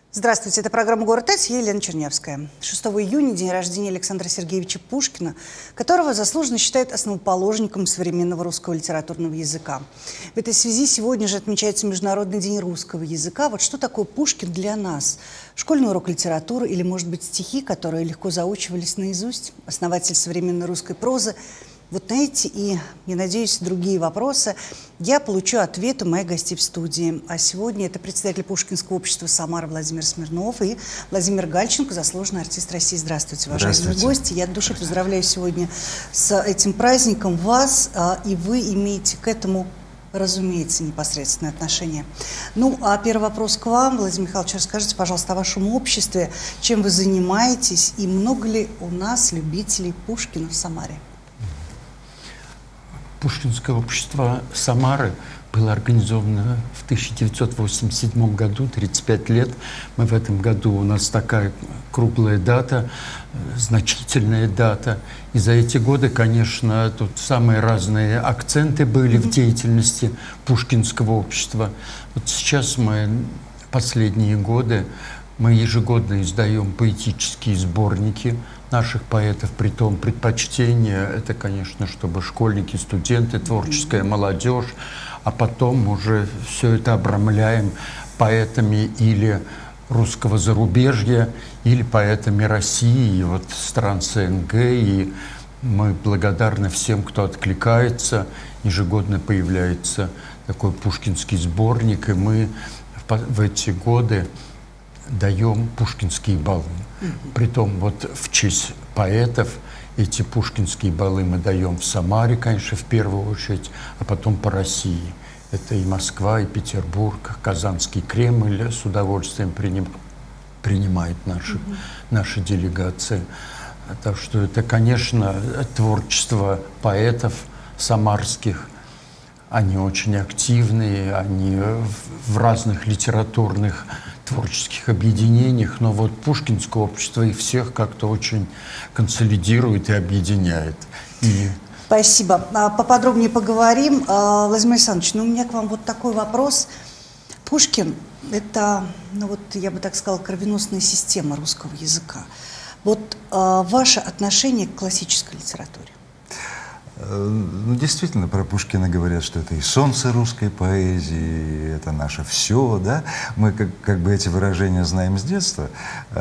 Здравствуйте, это программа «Город С», я Елена Чернявская. 6 июня – день рождения Александра Сергеевича Пушкина, которого заслуженно считают основоположником современного русского литературного языка. В этой связи сегодня же отмечается Международный день русского языка. Вот что такое Пушкин для нас? Школьный урок литературы или, может быть, стихи, которые легко заучивались наизусть? Основатель современной русской прозы. Вот на эти и, я надеюсь, другие вопросы я получу ответ у моих гостей в студии. А сегодня это председатель Пушкинского общества «Самара» Владимир Смирнов и Владимир Гальченко, заслуженный артист России. Здравствуйте, уважаемые гости. Я от души поздравляю сегодня с этим праздником вас, и вы имеете к этому, разумеется, непосредственное отношение. Ну, а первый вопрос к вам. Владимир Михайлович, расскажите, пожалуйста, о вашем обществе, чем вы занимаетесь и много ли у нас любителей Пушкина в Самаре? Пушкинское общество Самары было организовано в 1987 году, 35 лет. Мы в этом году, у нас такая круглая дата, значительная дата. И за эти годы, конечно, тут самые разные акценты были в деятельности Пушкинского общества. Вот сейчас последние годы, мы ежегодно издаем поэтические сборники наших поэтов, притом предпочтение это, конечно, чтобы школьники, студенты, творческая молодежь, а потом уже все это обрамляем поэтами или русского зарубежья, или поэтами России, и вот стран СНГ, и мы благодарны всем, кто откликается. Ежегодно появляется такой пушкинский сборник, и мы в эти годы даем пушкинские балы. Притом вот в честь поэтов эти пушкинские балы мы даем в Самаре, конечно, в первую очередь, а потом по России. Это и Москва, и Петербург, Казанский Кремль с удовольствием принимает наши делегации. Так что это, конечно, творчество поэтов самарских. Они очень активные, они в разных литературных творческих объединениях, но вот Пушкинское общество их всех как-то очень консолидирует и объединяет. Спасибо. Поподробнее поговорим. Владимир Александрович, у меня к вам вот такой вопрос. Пушкин – это, я бы так сказала, кровеносная система русского языка. Вот ваше отношение к классической литературе? Действительно, про Пушкина говорят, что это и солнце русской поэзии, это наше все, да? Мы как бы эти выражения знаем с детства,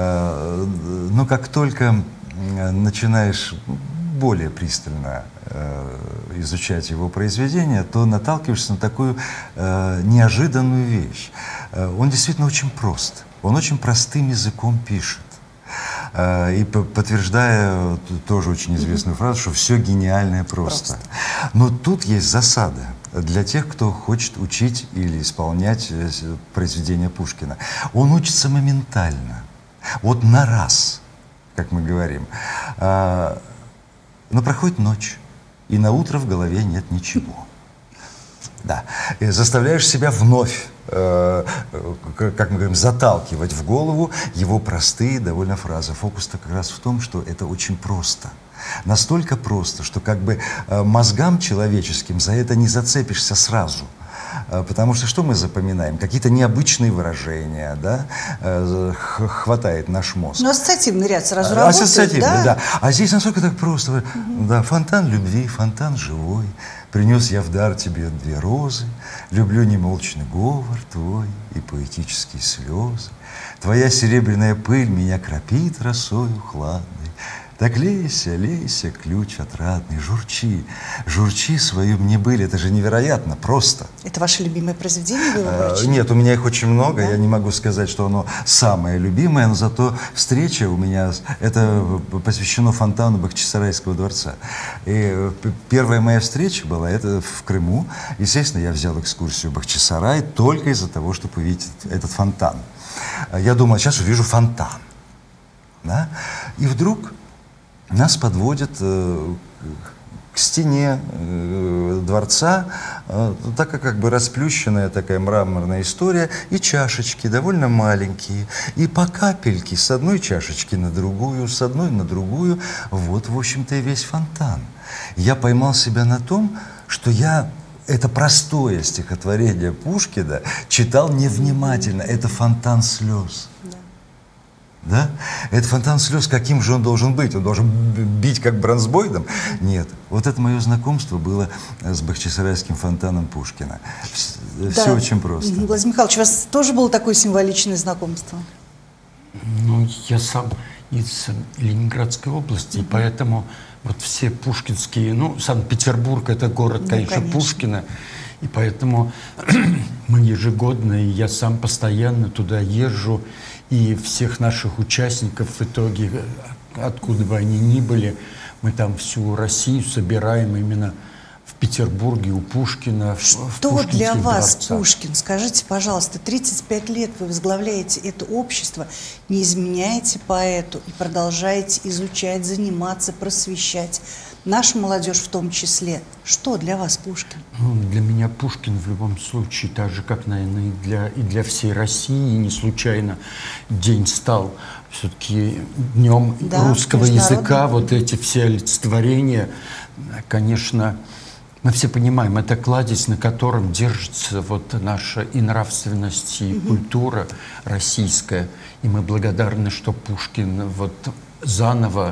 но как только начинаешь более пристально изучать его произведения, то наталкиваешься на такую неожиданную вещь. Он действительно очень прост, он очень простым языком пишет. И подтверждая тоже очень известную фразу, что все гениальное просто. Но тут есть засада для тех, кто хочет учить или исполнять произведения Пушкина. Он учится моментально, вот на раз, как мы говорим. Но проходит ночь, и на утро в голове нет ничего. Да. И заставляешь себя вновь, как мы говорим, заталкивать в голову его простые довольно фразы. Фокус-то как раз в том, что это очень просто. Настолько просто, что как бы мозгам человеческим за это не зацепишься сразу. Потому что мы запоминаем? Какие-то необычные выражения, да? Хватает наш мозг. Но ассоциативный ряд сразу работает, ассоциативный, да? А здесь насколько так просто. Да, фонтан любви, фонтан живой. Принес я в дар тебе 2 розы. Люблю немолчный говор твой и поэтические слезы. Твоя серебряная пыль меня кропит росою хладной. Так лейся, лейся, ключ отрадный, журчи, журчи свою мне были. Это же невероятно просто. Это ваше любимое произведение? Нет, у меня их очень много. Да? Я не могу сказать, что оно самое любимое, но зато встреча у меня, это посвящено фонтану Бахчисарайского дворца. И первая моя встреча была это в Крыму. Естественно, я взял экскурсию в Бахчисарай только из-за того, чтобы увидеть этот фонтан. Я думал, сейчас увижу фонтан. Да? И вдруг нас подводят к стене дворца, такая как бы расплющенная такая мраморная история, и чашечки довольно маленькие, и по капельке с одной чашечки на другую, с одной на другую. Вот, в общем-то, и весь фонтан. Я поймал себя на том, что я это простое стихотворение Пушкина читал невнимательно. Это фонтан слез. Да? Этот фонтан слез, каким же он должен быть? Он должен бить как бронзбойдом? Нет. Вот это мое знакомство было с Бахчисарайским фонтаном Пушкина. Все очень просто. Владимир Михайлович, у вас тоже было такое символичное знакомство? Ну, я сам из Ленинградской области, и поэтому вот все пушкинские, ну, Санкт-Петербург — это город, конечно, Пушкина, и поэтому мы ежегодно, и я сам постоянно туда езжу, и всех наших участников в итоге, откуда бы они ни были, мы там всю Россию собираем именно в Петербурге, у Пушкина, в Что для вас дворцах. Пушкин? Скажите, пожалуйста, 35 лет вы возглавляете это общество, не изменяете поэту и продолжаете изучать, заниматься, просвещать нашу молодежь в том числе. Что для вас Пушкин? Ну, для меня Пушкин в любом случае, так же, как, наверное, и для всей России, и не случайно день стал все-таки днем русского языка. Вот эти все олицетворения, конечно, мы все понимаем, это кладезь, на котором держится вот наша и нравственность, и культура российская. И мы благодарны, что Пушкин вот заново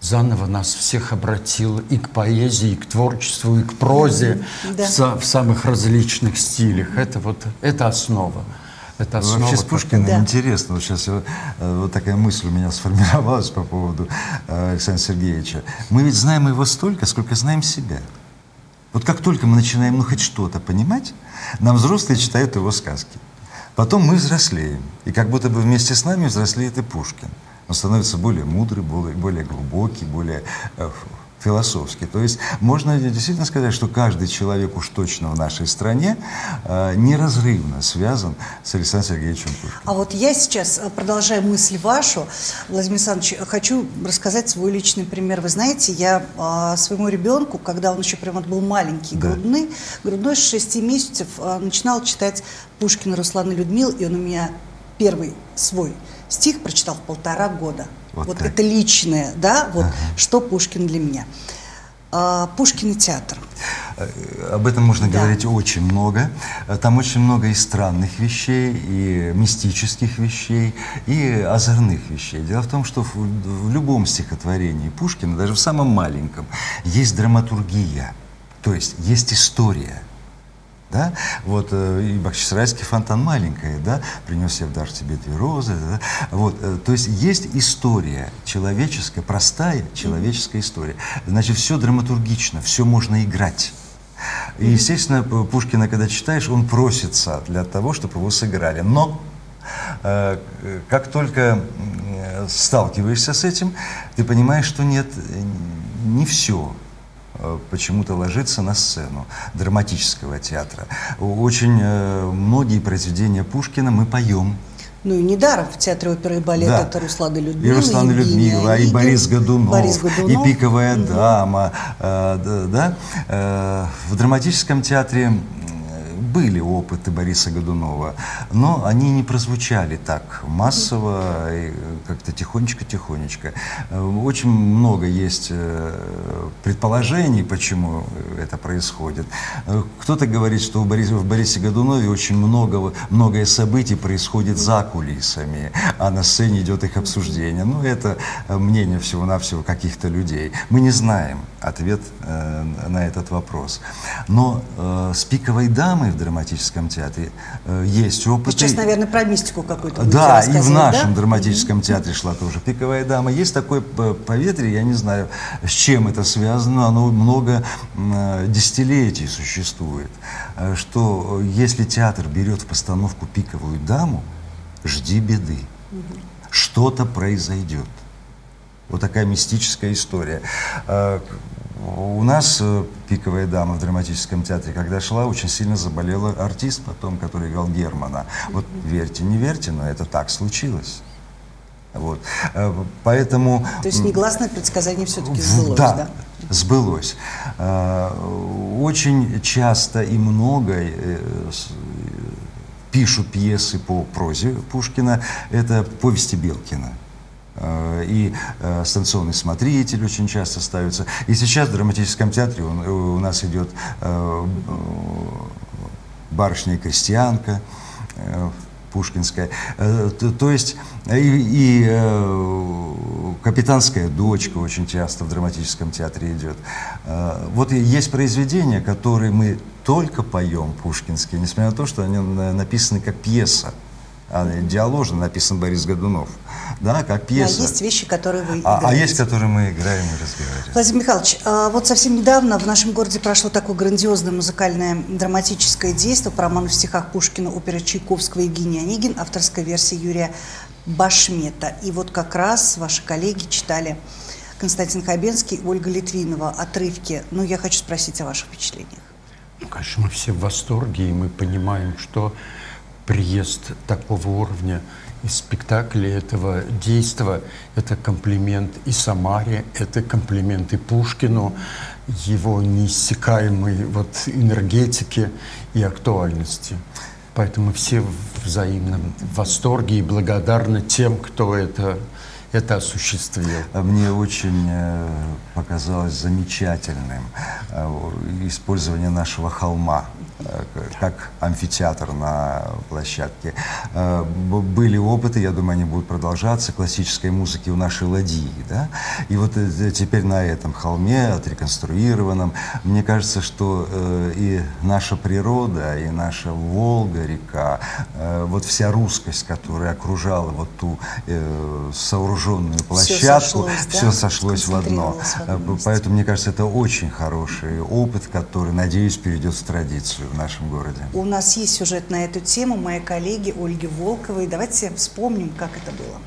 нас всех обратил и к поэзии, и к творчеству, и к прозе в самых различных стилях. Это основа. Это основа. Вообще с Пушкиным интересно. Вот сейчас вот такая мысль у меня сформировалась по поводу Александра Сергеевича. Мы ведь знаем его столько, сколько знаем себя. Вот как только мы начинаем хоть что-то понимать, нам взрослые читают его сказки. Потом мы взрослеем. И как будто бы вместе с нами взрослеет и Пушкин. Он становится более мудрый, более глубокий, более философский. То есть можно действительно сказать, что каждый человек уж точно в нашей стране неразрывно связан с Александром Сергеевичем Пушкиным. А вот я сейчас, продолжая мысль вашу, Владимир Александрович, хочу рассказать свой личный пример. Вы знаете, я своему ребенку, когда он еще прям был маленький, грудной с 6 месяцев, начинала читать Пушкина, Руслана, Людмилу, и он у меня первый свой стих прочитал в 1,5 года. Вот это личное, да, вот что Пушкин для меня. Пушкин и театр. Об этом можно говорить очень много. Там очень много и странных вещей, и мистических вещей, и озорных вещей. Дело в том, что в любом стихотворении Пушкина, даже в самом маленьком, есть драматургия, то есть есть история. Да? Вот и Бахчисарайский фонтан маленькая, да, принес я в дар тебе 2 розы, да? Вот, то есть есть история человеческая, простая человеческая история. Значит, все драматургично, все можно играть. И, естественно, Пушкина, когда читаешь, он просится для того, чтобы его сыграли. Но как только сталкиваешься с этим, ты понимаешь, что нет, не все почему-то ложится на сцену драматического театра. Очень многие произведения Пушкина мы поем. Ну и недаром в театре оперы и балета это Руслан и Людмила, и Руслан и Людмила, и Борис Годунов, и Пиковая дама. В драматическом театре были опыты Бориса Годунова, но они не прозвучали так массово, как-то тихонечко-тихонечко. Очень много есть предположений, почему это происходит. Кто-то говорит, что в Борисе Годунове очень многое событий происходит за кулисами, а на сцене идет их обсуждение. Ну, это мнение всего-навсего каких-то людей. Мы не знаем ответ на этот вопрос. Но с «Пиковой дамой» в драматическом театре есть опыт. Сейчас, наверное, про мистику какую-то будете рассказывать, и в нашем драматическом театре шла тоже «Пиковая дама». Есть такое поветрие, я не знаю, с чем это связано, оно много десятилетий существует, что если театр берет в постановку «Пиковую даму», жди беды, что-то произойдет. Вот такая мистическая история. У нас «Пиковая дама» в драматическом театре, когда шла, очень сильно заболела артист потом, который играл Германа. Вот верьте, не верьте, но это так случилось. Вот. Поэтому... То есть негласное предсказание все-таки сбылось, да? Да, сбылось. Очень часто и много пишут пьесы по прозе Пушкина. Это повести Белкина. И «Станционный смотритель» очень часто ставится. И сейчас в драматическом театре у нас идет «Барышня и крестьянка». пушкинская. То есть и «Капитанская дочка» очень часто в драматическом театре идет. Вот есть произведения, которые мы только поем пушкинские, несмотря на то, что они написаны как пьеса. Диаложно написан Борис Годунов, да, как пьеса. А есть вещи, которые вы играете. А есть, которые мы играем и разговариваем. Владимир Михайлович, вот совсем недавно в нашем городе прошло такое грандиозное музыкальное драматическое действие по роману в стихах Пушкина, оперы Чайковского «Евгений Онегин», авторская версия Юрия Башмета. И вот как раз ваши коллеги читали Константин Хабенский и Ольга Литвинова отрывки. Ну, я хочу спросить о ваших впечатлениях. Ну, конечно, мы все в восторге, и мы понимаем, что приезд такого уровня из спектакля, этого действия, это комплимент и Самаре, это комплимент и Пушкину, его неиссякаемой вот энергетике и актуальности. Поэтому все в взаимном восторге и благодарны тем, кто это осуществил. Мне очень показалось замечательным использование нашего холма как амфитеатр на площадке. Были опыты, я думаю, они будут продолжаться, классической музыки у нашей ладьи, да? И вот теперь на этом холме, отреконструированном, мне кажется, что и наша природа, и наша Волга, река, вот вся русскость, которая окружала вот ту сооруженную площадку, все сошлось в одно. Поэтому, мне кажется, это очень хороший опыт, который, надеюсь, перейдет в традицию в нашем городе. У нас есть сюжет на эту тему моей коллеги Ольги Волковой. Давайте вспомним, как это было.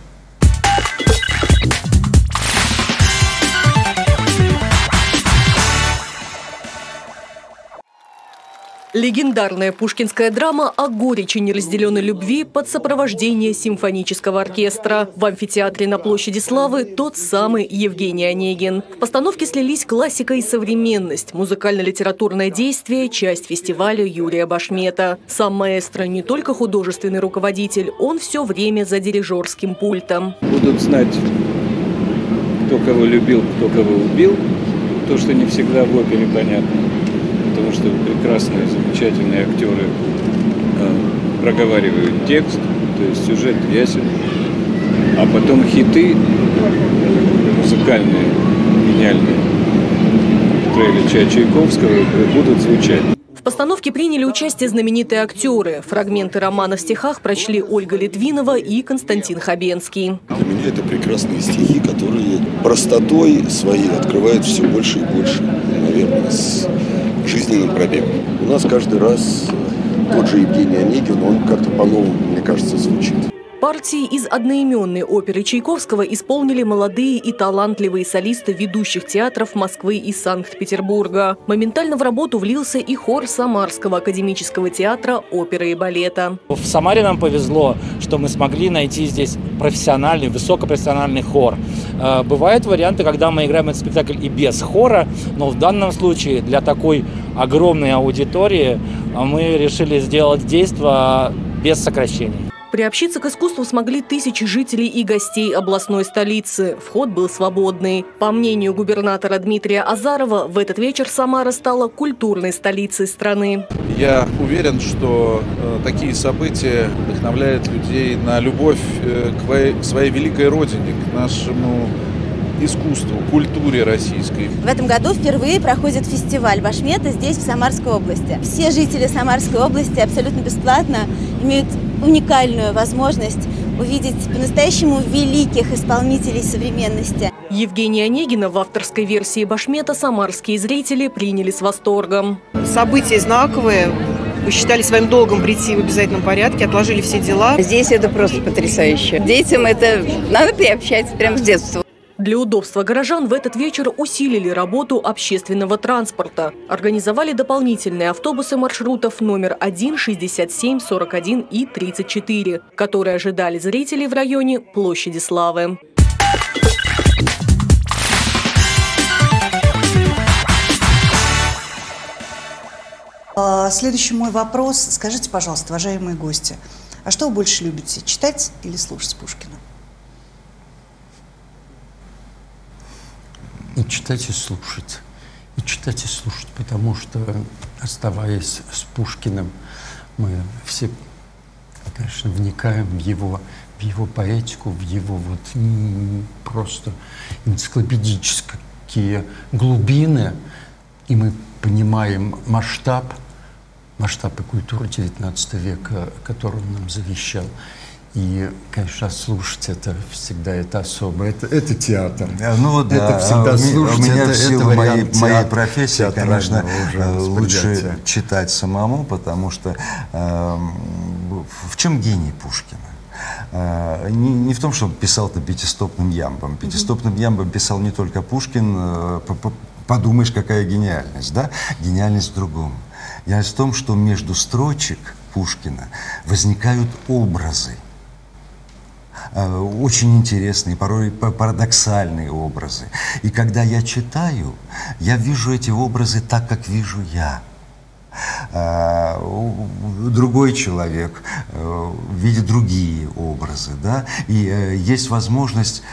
Легендарная пушкинская драма о горечи неразделенной любви под сопровождение симфонического оркестра. В амфитеатре на площади Славы тот самый Евгений Онегин. В постановке слились классика и современность, музыкально-литературное действие, часть фестиваля Юрия Башмета. Сам маэстро не только художественный руководитель, он все время за дирижерским пультом. Будут знать, кто кого любил, кто кого убил, то, что не всегда в опере понятно. Потому что прекрасные, замечательные актеры проговаривают текст, то есть сюжет ясен, а потом хиты музыкальные, гениальные Петра Ильича Чайковского будут звучать. В постановке приняли участие знаменитые актеры. Фрагменты романа в стихах прочли Ольга Литвинова и Константин Хабенский. Для меня это прекрасные стихи, которые простотой своей открывают все больше и больше, наверное, с жизненным пробегом. У нас каждый раз тот же Евгений Онегин, он как-то по-новому, мне кажется, звучит. Партии из одноименной оперы Чайковского исполнили молодые и талантливые солисты ведущих театров Москвы и Санкт-Петербурга. Моментально в работу влился и хор Самарского академического театра оперы и балета. В Самаре нам повезло, что мы смогли найти здесь профессиональный, высокопрофессиональный хор. Бывают варианты, когда мы играем этот спектакль и без хора, но в данном случае для такой огромной аудитории мы решили сделать действие без сокращений. Приобщиться к искусству смогли тысячи жителей и гостей областной столицы. Вход был свободный. По мнению губернатора Дмитрия Азарова, в этот вечер Самара стала культурной столицей страны. Я уверен, что такие события вдохновляют людей на любовь к своей великой родине, к нашему искусству, культуре российской. В этом году впервые проходит фестиваль Башмета здесь, в Самарской области. Все жители Самарской области абсолютно бесплатно имеют уникальную возможность увидеть по-настоящему великих исполнителей современности. Евгения Онегина в авторской версии Башмета самарские зрители приняли с восторгом. События знаковые. Вы считали своим долгом прийти в обязательном порядке, отложили все дела. Здесь это просто потрясающе. Детям это надо приобщать прямо с детства. Для удобства горожан в этот вечер усилили работу общественного транспорта. Организовали дополнительные автобусы маршрутов номер 1, 67, 41 и 34, которые ожидали зрителей в районе площади Славы. Следующий мой вопрос. Скажите, пожалуйста, уважаемые гости, а что вы больше любите, читать или слушать Пушкина? И читать, и слушать. И читать, и слушать, потому что, оставаясь с Пушкиным, мы все конечно, вникаем в его поэтику, в его вот просто энциклопедические глубины, и мы понимаем масштаб и культуры XIX века, который он нам завещал. И, конечно, слушать это всегда это особо. Это театр. Ну да, это всегда слушать. У меня это, в силу моей профессии, конечно, лучше читать самому, потому что в чем гений Пушкина? Не в том, что он писал-то пятистопным ямбом. Пятистопным ямбом писал не только Пушкин. Подумаешь, какая гениальность, да? Гениальность в другом. Гениальность в том, что между строчек Пушкина возникают образы. Очень интересные, порой парадоксальные образы. И когда я читаю, я вижу эти образы так, как вижу я. Другой человек видит другие образы, да? И есть возможность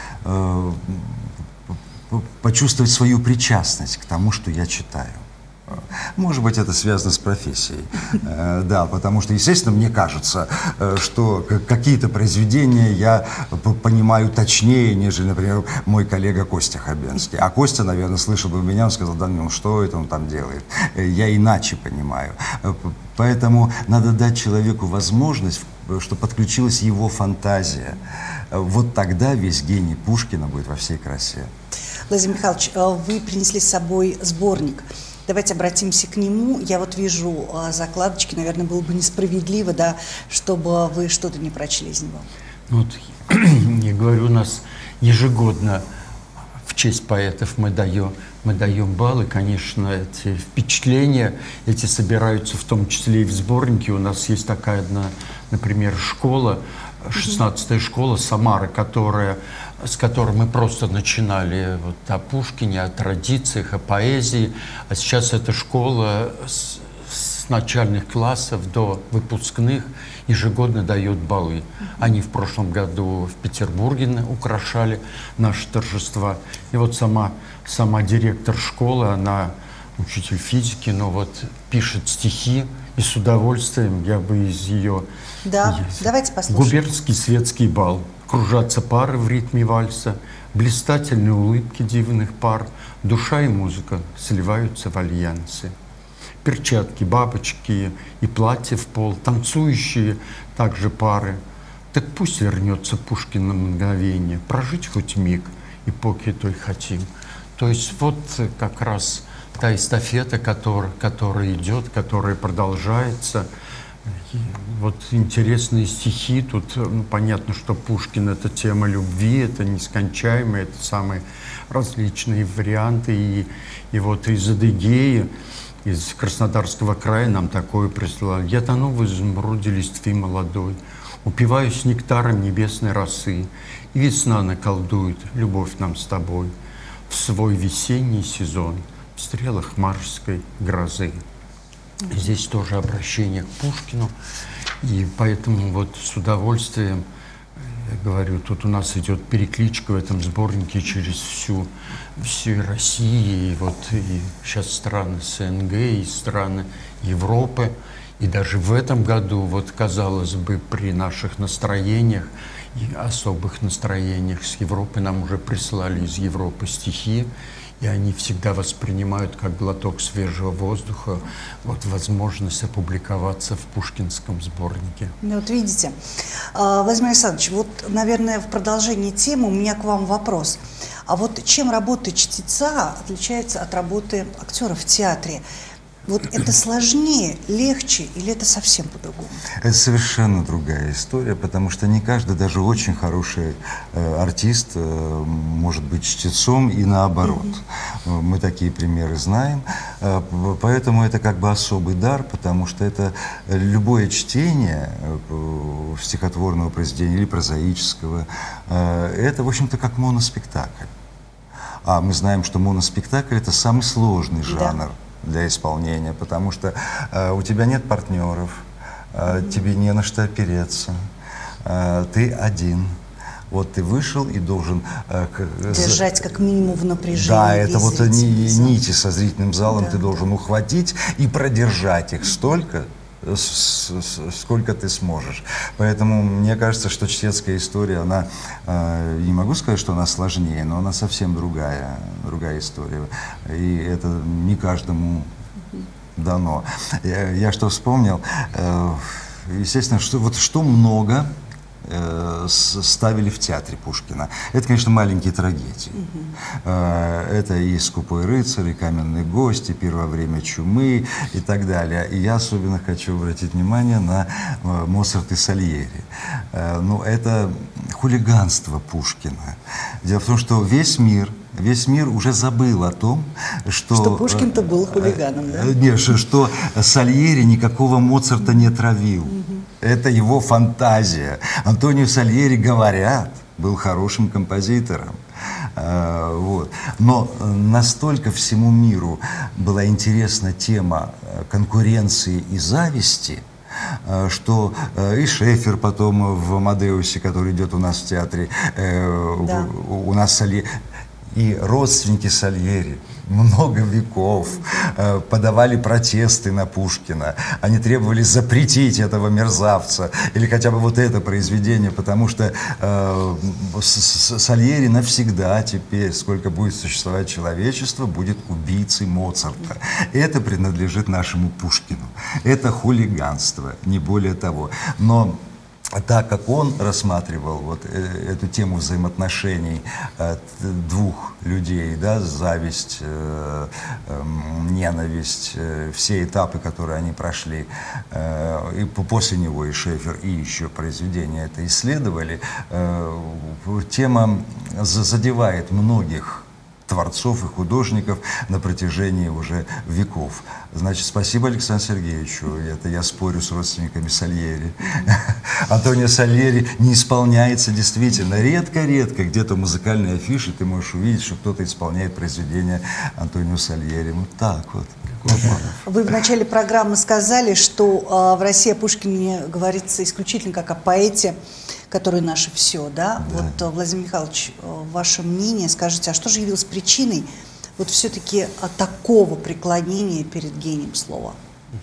почувствовать свою причастность к тому, что я читаю. Может быть, это связано с профессией. Да, потому что, естественно, мне кажется, что какие-то произведения я понимаю точнее, нежели, например, мой коллега Костя Хабенский. А Костя, наверное, слышал бы меня, он сказал: да, ну что это он там делает? Я иначе понимаю. Поэтому надо дать человеку возможность, чтобы подключилась его фантазия. Вот тогда весь гений Пушкина будет во всей красе. Владимир Михайлович, вы принесли с собой сборник. Давайте обратимся к нему. Я вот вижу закладочки, наверное, было бы несправедливо, да, чтобы вы что-то не прочли из него. Вот, я говорю, у нас ежегодно в честь поэтов мы даем баллы. Конечно, эти впечатления, эти собираются в том числе и в сборнике. У нас есть такая одна, например, школа, 16-я школа Самары, с которой мы просто начинали вот о Пушкине, о традициях, о поэзии. А сейчас эта школа с начальных классов до выпускных ежегодно дает баллы. Они в прошлом году в Петербурге украшали наши торжества. И вот сама директор школы, она учитель физики, но вот пишет стихи, и с удовольствием я бы из ее... Да, давайте послушаем. Губернский светский бал. Кружатся пары в ритме вальса, блистательные улыбки дивных пар, душа и музыка сливаются в альянсе. Перчатки, бабочки и платья в пол, танцующие также пары. Так пусть вернется Пушкин на мгновение, прожить хоть миг, эпохи той хотим. То есть вот как раз та эстафета, которая идет, которая продолжается. И вот интересные стихи. Тут понятно, что Пушкин — это тема любви, это нескончаемые, это самые различные варианты. И вот из Адыгеи, из Краснодарского края нам такое прислали. Я тону в изумруде листвы молодой, упиваюсь нектаром небесной росы, и весна наколдует любовь нам с тобой в свой весенний сезон в стрелах марской грозы. Здесь тоже обращение к Пушкину, и поэтому вот с удовольствием, я говорю, тут у нас идет перекличка в этом сборнике через всю Россию, и вот и сейчас страны СНГ, и страны Европы, и даже в этом году, вот казалось бы, при наших настроениях и особых настроениях с Европы нам уже прислали из Европы стихи, и они всегда воспринимают как глоток свежего воздуха, вот возможность опубликоваться в пушкинском сборнике. Ну вот видите, Владимир Александрович, вот, наверное, в продолжении темы у меня к вам вопрос. А вот чем работа чтеца отличается от работы актера в театре? Вот это сложнее, легче или это совсем по-другому? Это совершенно другая история, потому что не каждый, даже очень хороший артист может быть чтецом и наоборот. Мы такие примеры знаем. Поэтому это как бы особый дар, потому что это любое чтение стихотворного произведения или прозаического, это, в общем-то, как моноспектакль. А мы знаем, что моноспектакль — это самый сложный жанр. Да. Для исполнения, потому что у тебя нет партнеров, тебе не на что опереться, ты один. Вот ты вышел и должен... держать как минимум в напряжении. Да, это вот нити со зрительным залом, да, ты должен ухватить и продержать их столько, сколько ты сможешь. Поэтому мне кажется, что чтецкая история, она, не могу сказать, что она сложнее, но она совсем другая история. И это не каждому дано. Я что вспомнил, естественно, что много ставили в театре Пушкина. Это, конечно, маленькие трагедии. Это и «Скупой рыцарь», и «Каменный гость», и «Первое время чумы» и так далее. И я особенно хочу обратить внимание на Моцарт и Сальери. Ну, это хулиганство Пушкина. Дело в том, что весь мир уже забыл о том, что Пушкин-то был хулиганом, да? Нет, что Сальери никакого Моцарта не травил. Это его фантазия. Антонио Сальери, говорят, был хорошим композитором. Вот. Но настолько всему миру была интересна тема конкуренции и зависти, что и Шефер потом в «Амадеусе», который идет у нас в театре, у нас Сальери, и родственники Сальери много веков подавали протесты на Пушкина. Они требовали запретить этого мерзавца или хотя бы вот это произведение, потому что Сальери навсегда теперь, сколько будет существовать человечество, будет убийцей Моцарта. Это принадлежит нашему Пушкину. Это хулиганство, не более того. Но так как он рассматривал вот эту тему взаимоотношений двух людей, да, зависть, ненависть, все этапы, которые они прошли, и после него и Шефер, и еще произведения это исследовали, тема задевает многих творцов и художников на протяжении уже веков. Значит, спасибо Александру Сергеевичу. Это я спорю с родственниками Сальери. Антонио Сальери не исполняется действительно. Редко-редко где-то в музыкальной афише ты можешь увидеть, что кто-то исполняет произведение Антонио Сальери. Вот так вот. Вы в начале программы сказали, что в России о Пушкине говорится исключительно как о поэте, который наше все, да? Вот, Владимир Михайлович, ваше мнение, скажите, а что же явилось причиной вот все-таки такого преклонения перед гением слова?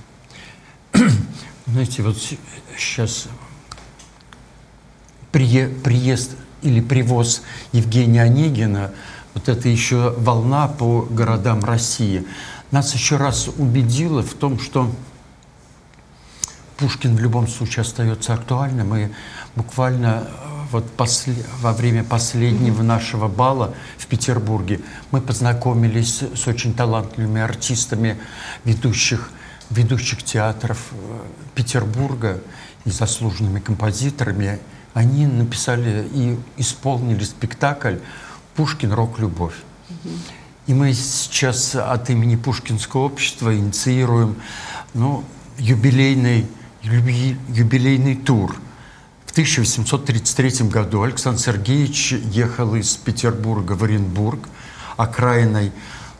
Знаете, вот сейчас приезд или привоз Евгения Онегина, вот это еще волна по городам России, нас еще раз убедило в том, что Пушкин в любом случае остается актуальным. И буквально вот во время последнего нашего бала в Петербурге мы познакомились с очень талантливыми артистами ведущих театров Петербурга и заслуженными композиторами. Они написали и исполнили спектакль «Пушкин. Рок-любовь». И мы сейчас от имени Пушкинского общества инициируем юбилейный тур. В 1833 году Александр Сергеевич ехал из Петербурга в Оренбург, окраиной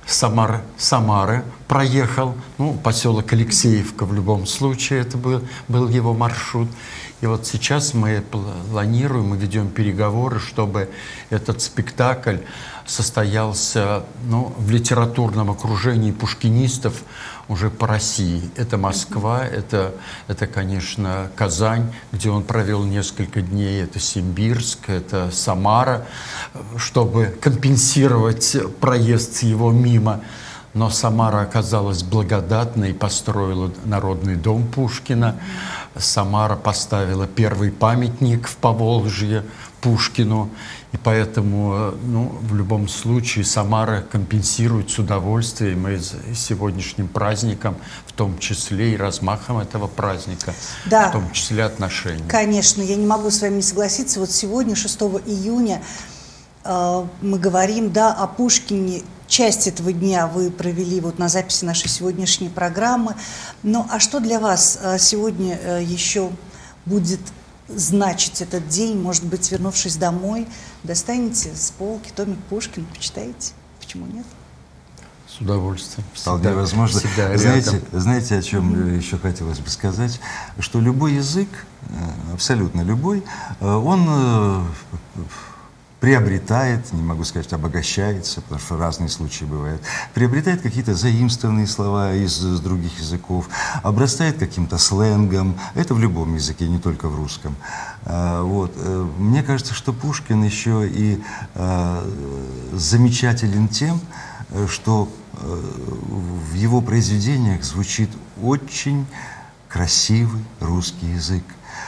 Самары проехал, поселок Алексеевка в любом случае, это был его маршрут. И вот сейчас мы планируем, мы ведем переговоры, чтобы этот спектакль состоялся в литературном окружении пушкинистов уже по России. Это Москва, это, конечно, Казань, где он провел несколько дней, это Симбирск, это Самара, чтобы компенсировать проезд его мимо. Но Самара оказалась благодатной и построила Народный дом Пушкина. Самара поставила первый памятник в Поволжье Пушкину. И поэтому, в любом случае, Самара компенсирует с удовольствием и сегодняшним праздником, в том числе и размахом этого праздника, в том числе отношений. Конечно, я не могу с вами не согласиться. Вот сегодня, 6 июня, мы говорим, о Пушкине. Часть этого дня вы провели на записи нашей сегодняшней программы. А что для вас сегодня еще будет значить этот день? Может быть, вернувшись домой, достанете с полки томик Пушкина, почитаете? Почему нет? С удовольствием. Вполне возможно. Знаете, о чем еще хотелось бы сказать? Что любой язык, абсолютно любой, он приобретает, не могу сказать, обогащается, потому что разные случаи бывают, приобретает какие-то заимствованные слова из других языков, обрастает каким-то сленгом. Это в любом языке, не только в русском. Вот. Мне кажется, что Пушкин еще и замечателен тем, что в его произведениях звучит очень красивый русский язык.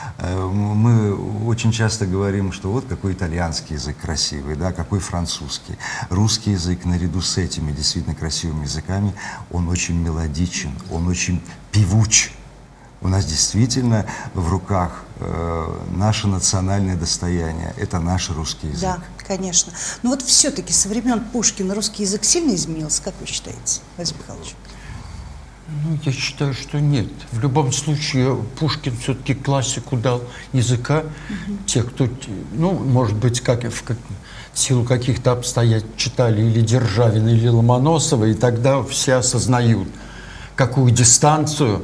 Мы очень часто говорим, что вот какой итальянский язык красивый, да, какой французский. Русский язык наряду с этими действительно красивыми языками, он очень мелодичен, он очень певуч. У нас действительно в руках наше национальное достояние, это наш русский язык. Да, конечно. Но вот все-таки со времен Пушкина русский язык сильно изменился, как вы считаете, Владимир Михайлович? Ну, я считаю, что нет. В любом случае, Пушкин все-таки классику дал языка. Те, кто, ну, может быть, в силу каких-то обстоятельств читали или Державина, или Ломоносова, и тогда все осознают, какую дистанцию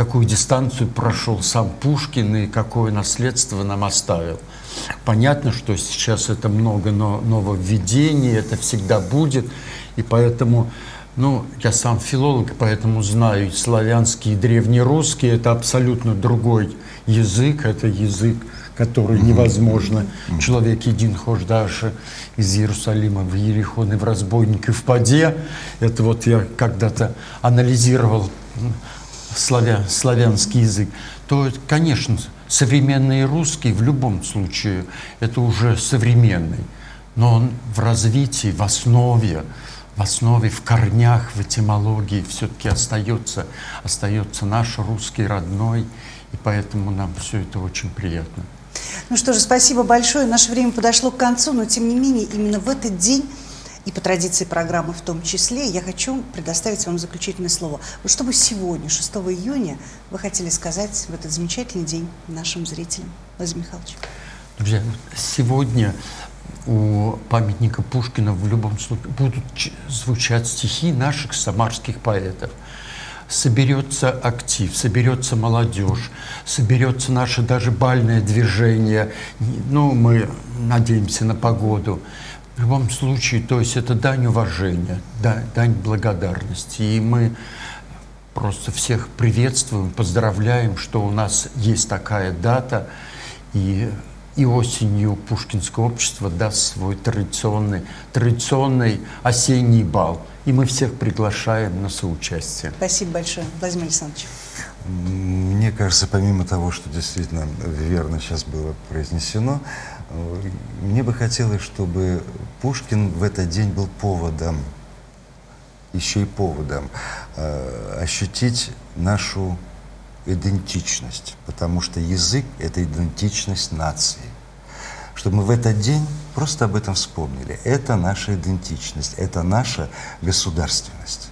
прошел сам Пушкин и какое наследство нам оставил. Понятно, что сейчас это много нововведений, это всегда будет, и поэтому... Ну, я сам филолог, поэтому знаю, славянский и древнерусский – это абсолютно другой язык, это язык, который невозможно. Человек един хождаше из Иерусалима в Иерихон и в разбойник и в поде. Это вот я когда-то анализировал славянский язык. То, конечно, современный русский в любом случае – это уже современный, но он в развитии, в основе, в корнях, в этимологии все-таки остается наш русский родной, и поэтому нам все это очень приятно. Ну что же, спасибо большое. Наше время подошло к концу, но тем не менее именно в этот день, и по традиции программы в том числе, я хочу предоставить вам заключительное слово. Вот что бы сегодня, 6 июня, вы хотели сказать в этот замечательный день нашим зрителям? Владимир Михайлович. Друзья, сегодня у памятника Пушкина в любом случае будут звучать стихи наших самарских поэтов. Соберется актив, соберется молодежь, соберется наше даже бальное движение. Ну, мы надеемся на погоду. В любом случае, то есть это дань уважения, дань благодарности. И мы просто всех приветствуем, поздравляем, что у нас есть такая дата. И осенью Пушкинское общество даст свой традиционный осенний бал. И мы всех приглашаем на соучастие. Спасибо большое, Владимир Александрович. Мне кажется, помимо того, что действительно верно сейчас было произнесено, мне бы хотелось, чтобы Пушкин в этот день был поводом, еще и поводом, ощутить нашу идентичность, потому что язык – это идентичность нации. Чтобы мы в этот день просто об этом вспомнили. Это наша идентичность, это наша государственность.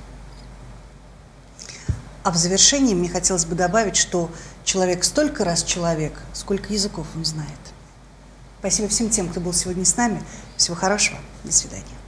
А в завершении мне хотелось бы добавить, что человек столько раз человек, сколько языков он знает. Спасибо всем тем, кто был сегодня с нами. Всего хорошего. До свидания.